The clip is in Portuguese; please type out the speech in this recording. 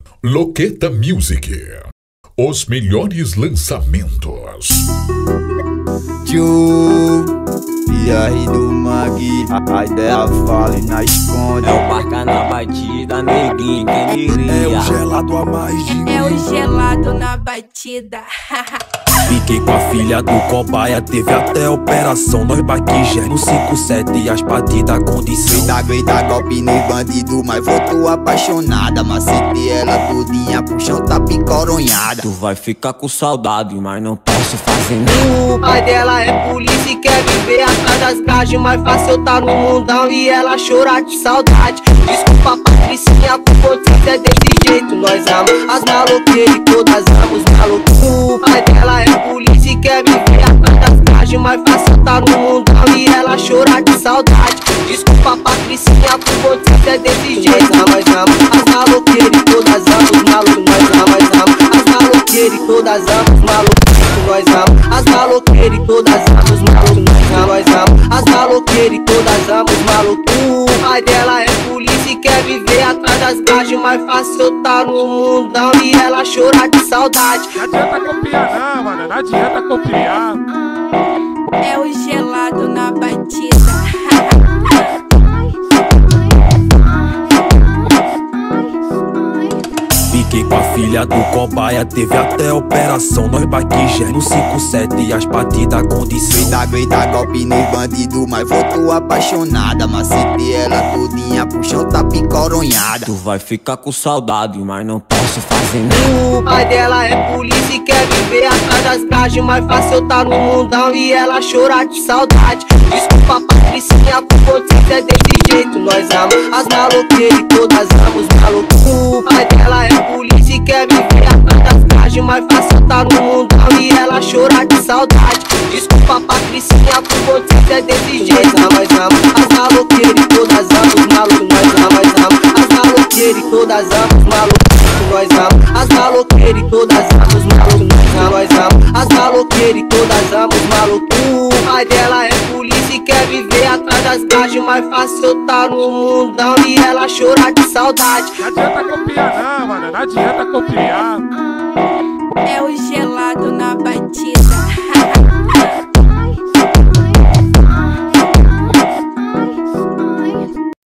Loqueta Music. Os melhores lançamentos. Tio, e aí do Magui, a ideia vale na esconde. É o Barca na batida, neguinho, quem diria? É o gelado a mais de É o gelado na batida. Fiquei com a filha do cobaia, teve até operação. Nós baquijé no 57 e as batidas condição. Grita golpe no bandido, mas voltou apaixonada. Macetei ela todinha pro chão, tá picoronhada. Tu vai ficar com saudade, mas não posso fazer nada. O pai dela é polícia e quer viver atrás das grades. Mais fácil eu tá no mundão e ela chorar de saudade. Desculpa, Patricinha, por vocês é desse jeito. Nós amamos as maloqueiras e todas amamos malucos. O pai dela é polícia e quer viver atrás das grades. Mais fácil eu tá no mundão e ela chorar de saudade. Desculpa, Patricinha, por vocês é desse jeito. Nós amamos as maloqueiras e todas amamos malucos. Nós amamos as maloqueiras e todas amamos malucos. Nós amamos as maloqueiras e todas amamos malucos. Nós amamos as maloqueiras e todas amamos malucos. O pai dela é polícia e quer viver atrás das grades. Mais fácil eu tá no mundão e ela chorar de saudade. Não adianta copiar não, mano, não adianta copiar. É o gelado na batida. Fiquei com a filha do cobaia, teve até operação. Nós baquijé no 57 e as batidas condição. Grita golpe no bandido, mas voltou apaixonada. Macetei ela todinha pro chão, tá picoronhada. Tu vai ficar com saudade, mas não posso fazer nada. O pai dela é polícia e quer viver atrás das grades. Mais fácil eu tá no mundão e ela chorar de saudade. Desculpa, Patricinha, por vocês é desse jeito. Nós amamos as maloqueiras e todas amamos malucos. O pai dela é polícia e quer viver atrás das grades. Mais fácil eu tá no mundão e ela chorar de saudade. Desculpa, Patricinha, por vocês é desse jeito. Nós amamos as maloqueiras e todas amamos malucos. Nós amamos as maloqueiras e todas amamos malucos. Nós amamos as maloqueiras e todas amamos malucos. Nós amamos as maloqueiras e todas amamos malucos. O pai dela é polícia e quer viver atrás das grades. Mais fácil eu tá no mundão e ela chorar de saudade. Não adianta copiar não, mano, não adianta copiar.